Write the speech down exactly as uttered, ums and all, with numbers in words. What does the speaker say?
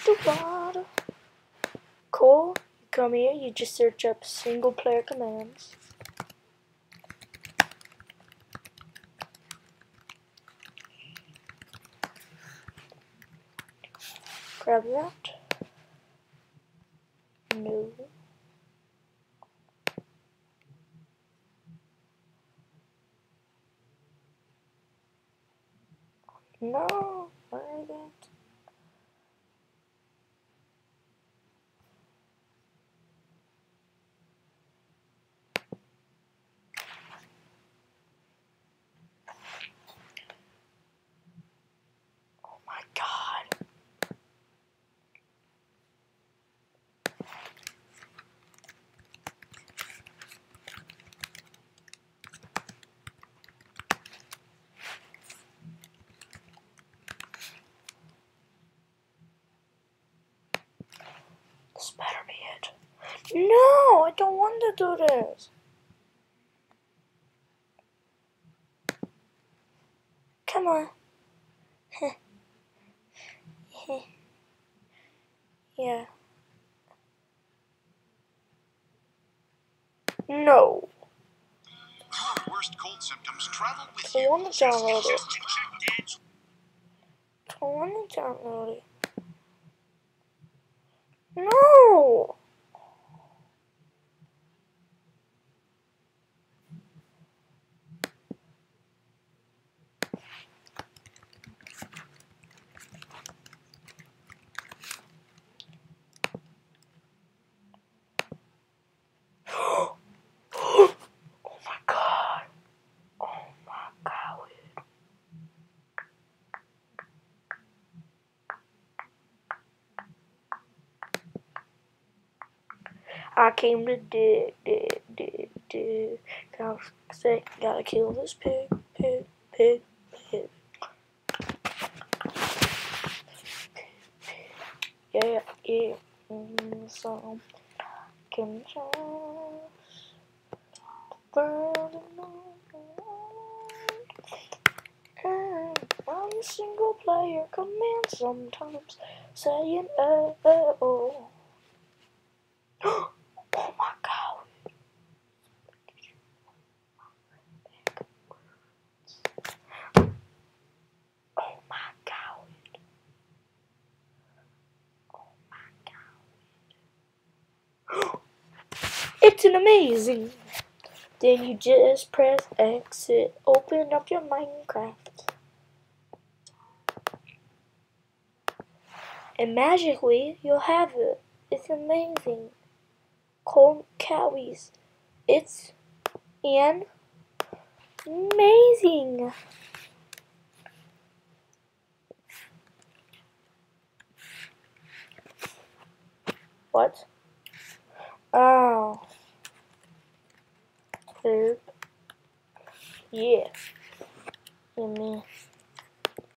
the water. Cole, come here. You just search up single player commands. Grab that. No. No, where is it? Oh my god. This better be it. No, I don't want to do this. Come on. Yeah. No. Your worst cold symptoms travel with I you. want to download it. I want to download it. No. Oh my god. Oh my god. I came to dig, dig, dig, dig. Gotta, say, gotta kill this pig, pig, pig, pig. Yeah, yeah. Mm, so, can just burn and I'm a single player command sometimes saying oh, oh, oh. Oh my god. Oh my god. Oh my god. It's an amazing. Then you just press exit. Open up your Minecraft. And magically you'll have it. It's amazing. Cold cowies. It's an amazing. What? Oh. Herb. Yeah. Give me.